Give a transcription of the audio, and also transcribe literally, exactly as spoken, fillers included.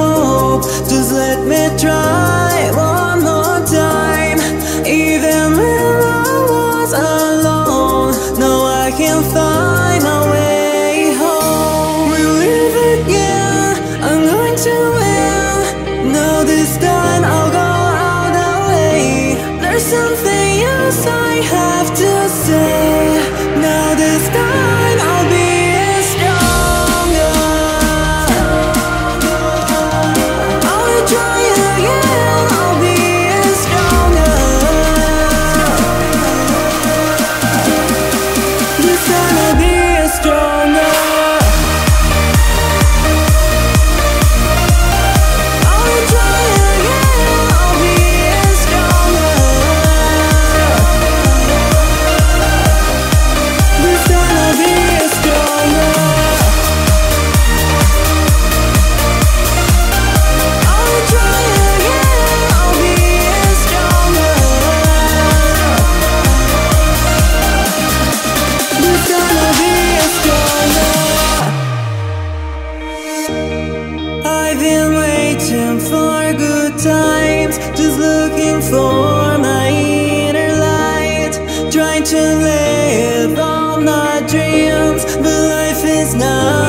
hope. Just let me try one more time. Even when I was alone, now I can find my way home. We'll live again, I'm going to win. No, this time I'll go all the way. There's something else I have to say. Now this time I'll be stronger. I'll try again, I'll be stronger. This time I'll be stronger. I'll try again, I'll be stronger. This time I'll be stronger. I'll try again, I'll be stronger. This time I'll be stronger. I've been waiting for good times, just looking for my inner light, trying to live all my dreams, but life is not